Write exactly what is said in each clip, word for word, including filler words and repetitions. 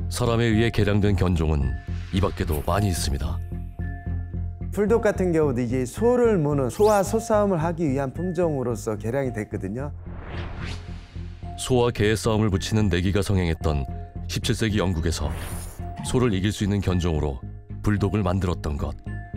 사람에 의해 개량된 견종은 이 밖에도 많이 있습니다. 불독 같은 경우도 이제 소를 무는 소와 소싸움을 하기 위한 품종으로서 개량이 됐거든요. 소와 개의 싸움을 붙이는 내기가 성행했던 십칠 세기 영국에서 소를 이길 수 있는 견종으로 불독을 만들었던 것.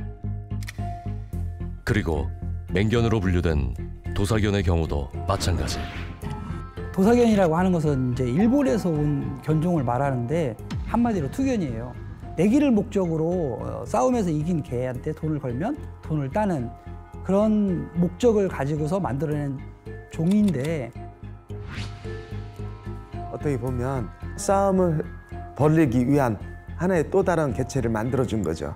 그리고 맹견으로 분류된 도사견의 경우도 마찬가지. 도사견이라고 하는 것은 이제 일본에서 온 견종을 말하는데 한마디로 투견이에요. 내기를 목적으로 싸움에서 이긴 개한테 돈을 걸면 돈을 따는 그런 목적을 가지고서 만들어낸 종인데, 어떻게 보면 싸움을 벌이기 위한 하나의 또 다른 개체를 만들어준 거죠.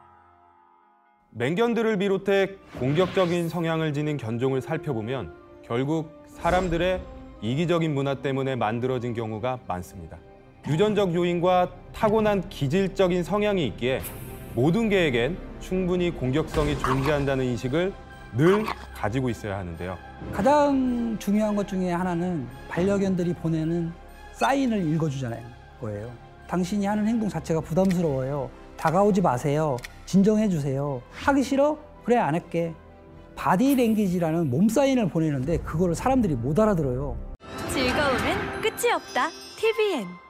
맹견들을 비롯해 공격적인 성향을 지닌 견종을 살펴보면 결국 사람들의 이기적인 문화 때문에 만들어진 경우가 많습니다. 유전적 요인과 타고난 기질적인 성향이 있기에 모든 개에겐 충분히 공격성이 존재한다는 인식을 늘 가지고 있어야 하는데요. 가장 중요한 것 중에 하나는 반려견들이 보내는 사인을 읽어주자는 거예요. 당신이 하는 행동 자체가 부담스러워요. 다가오지 마세요. 진정해 주세요. 하기 싫어? 그래, 안 할게. 바디랭귀지라는 몸 사인을 보내는데 그거를 사람들이 못 알아들어요. 즐거움은 끝이 없다. 티비엔.